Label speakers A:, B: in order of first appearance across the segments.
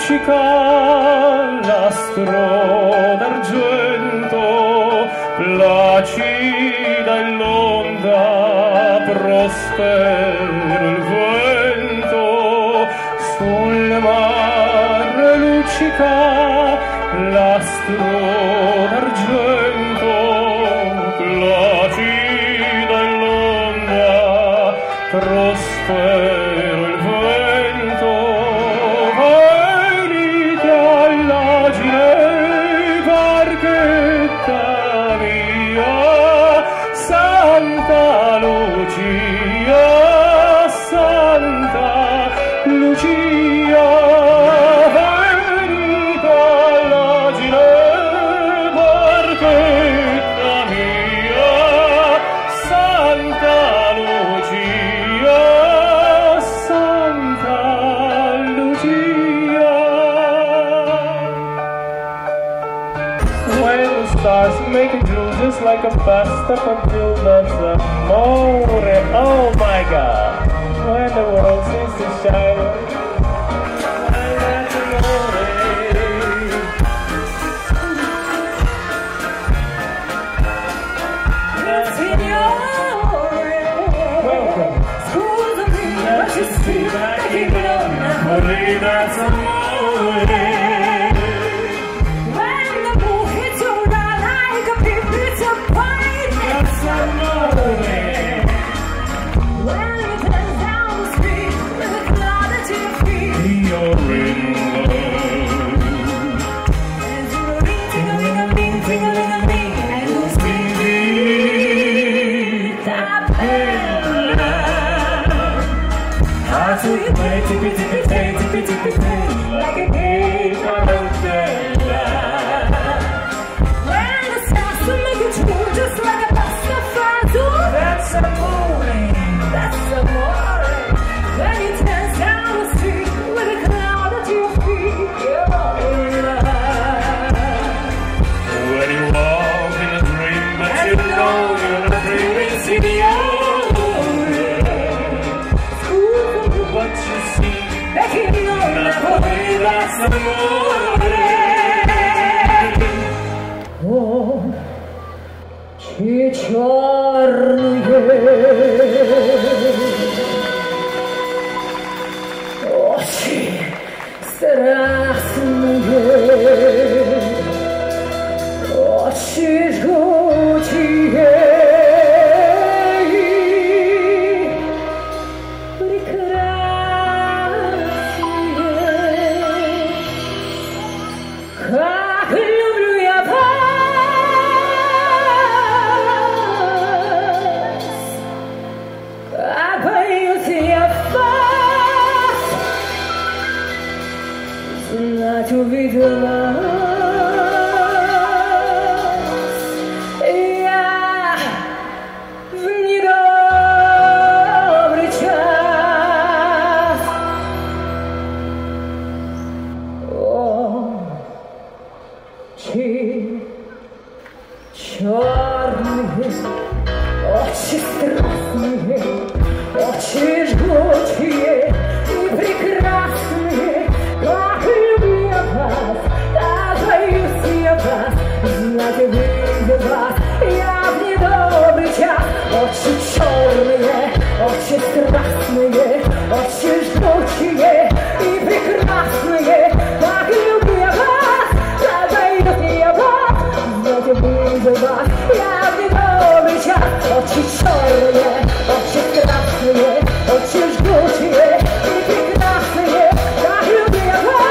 A: luccica l'astro d'argento, placida e l'onda, prospero il vento, sul mare luccica l'astro d'argento, placida e l'onda, prospero il vento, venite all'agile barchetta mia, Santa Lucia, Santa Lucia, venite all'agile barchetta mia, Santa Lucia, Santa Lucia. When the stars make it blue just like a pasta until that's amore, oh my God. When the world seems to shine, that's amore. Welcome. Let's just see back in the Napoli, that's amore.
B: When the moon hits you down like a big piece of pie,
A: That's amore.
B: when you turn down the street with a cloud at your feet,
A: You're in love.
B: and ting-a-ling-a-ling, ting-a-ling-a-ling, and you speak that bella.
A: How to play tippy-tippy-tay, like a game of Bella.
B: When the stars will make it true, just like a pasta fatu.
A: That's amore.
B: That's amore. When you turn down the street with a cloud at your feet, you're in love.
A: When you walk in a dream, but you know you're not dreaming, signore. What you see,
B: Back in your Napoli,
A: that's amore.
B: oh, чечёрные, очи страстные, очи жгучие и прекрасные. Как люблю я вас, как боюсь я вас, знать увидела я в недобрый час. Очи черные, очи страстные, очи жгучие и прекрасные. Как люблю я вас, так боюсь я вас, знать увидел вас я в недобрый час. Очи черные, очи страстные, очи жгучие и прекрасные. Как люблю я вас, так боюсь я вас, знать увидел вас я в недобрый час. Очи черные, очи страстные, очи жгучие и прекрасные. Как люблю я вас.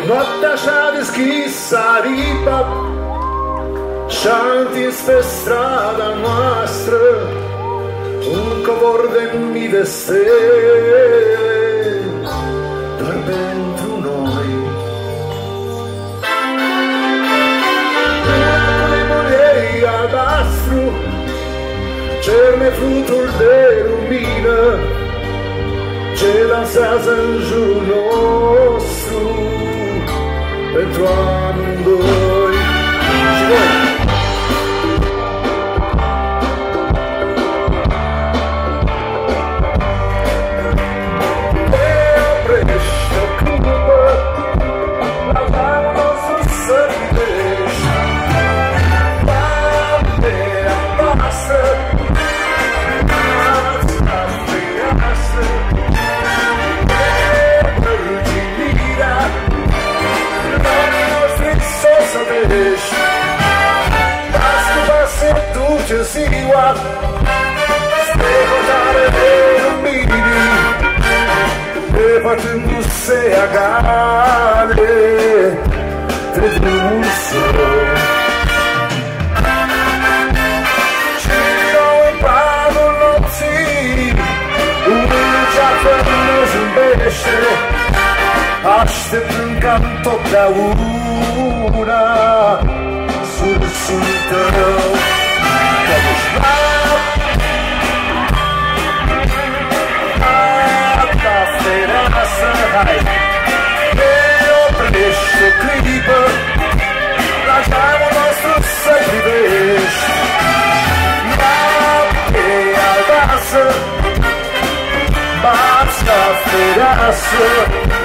C: Noaptea și-a deschis aripa și-a întins pe strada noastră un covor de mii de stele, doar pentru noi. Primul ei albastru cerne flutul de lumină ce lansează în jurul nostru pentru amândoi. Și voi! Te oprești o clipă, la darul nostru să privești, noaptea pasă, noaptea fereastră, mărginirea, darul nostru să vedești. Pas se duce ziua spre hotare de lumini, depărtându-se agale de drumul său. Și nou în planul nopții un ceafă ne zâmbește, așteptând ca întotdeauna sursul tău. Că ești noaptea fereastră, hai, te oprești o clipă, la geamul nostru să privești, noaptea albastră, bați ca fereastră,